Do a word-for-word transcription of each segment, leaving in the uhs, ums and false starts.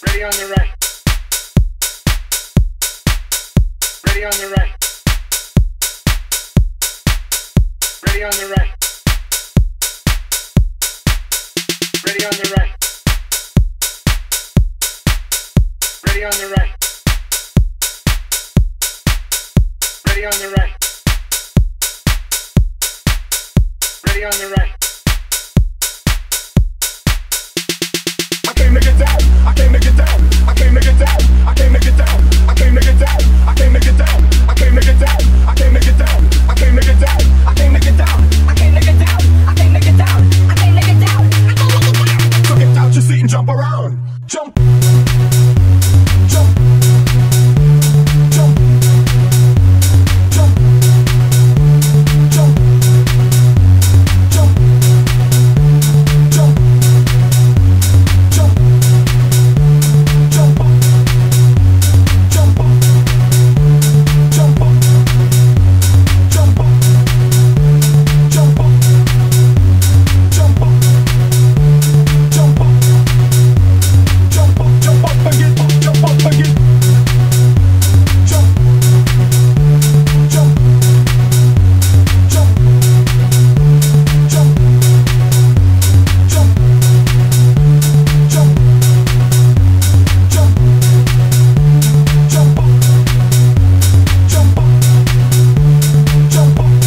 Ready on the right. Ready on the right. Ready on the right. Ready on the right. Ready on the right. Ready on the right. Ready on the right. I can't make it down. I can't make it down. I can't make it down. I can't make it down. I can't make it down. I can't make it down. I can't make it down. I can't make it down. I can't make it down. I can't make it down. I can't make it down. I can't make it down. I can't make it down. I can't make it down. So get out your seat and jump around. Jump. Jump. Jump. Jump. Jump. Jump. Jump. Jump. Jump up. Jump up. Jump up. Jump up. Jump up. Jump up. Jump up. Jump up. Jump up again. Jump up again. Jump. Jump. Jump. Jump. Jump. Jump. Jump. Jump up. Jump up. Jump up.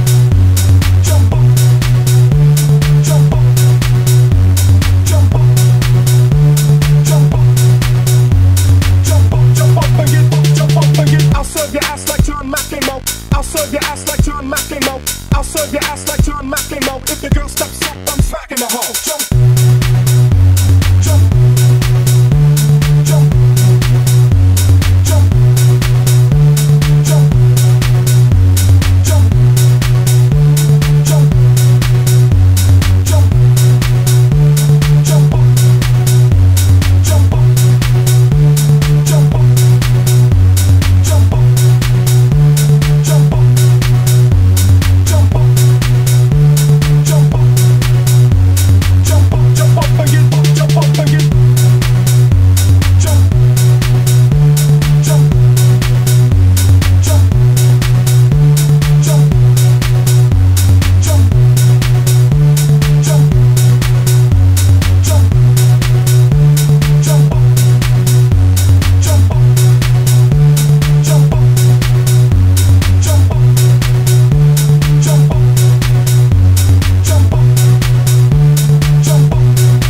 Jump up. Jump up. Jump up. Jump up. Jump up. Jump up again. Jump up again. I'll serve your ass like John McEnroe. I'll serve your ass like John McEnroe. I'll serve your ass like John McEnroe. If the girl steps up, I'm smacking the hoe. Jump. Jump. Jump. Jump. Jump. Jump. Jump. Jump. Jump up. Jump up. Jump up. Jump up. Jump up. Jump up. Jump up. Jump up. Jump up again. Jump up again. Jump. Jump. Jump. Jump. Jump. Jump. Jump. Jump up. Jump up. Jump up. Jump up. Jump up. Jump up. Jump up.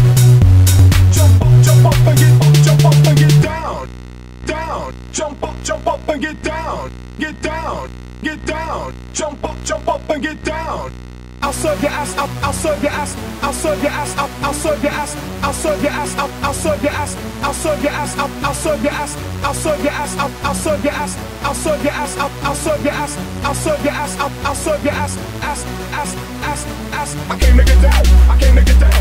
Jump up. Jump up and get up. Jump up and get down. Down. Jump up. Jump up and get down. Get down. Get down. Jump up. Jump up and get down. I'll serve your ass up. I'll serve your ass. I'll serve your ass up. I'll serve your ass. I'll serve your ass up. I'll serve your ass. I'll serve your ass up. I'll serve your ass. I'll serve your ass up. I'll serve your ass. I'll serve your ass up. I'll serve your ass. I'll serve your ass up. I'll serve your ass. Ass. Ass. Ass. Ass. I can't make it down. I can't make it down.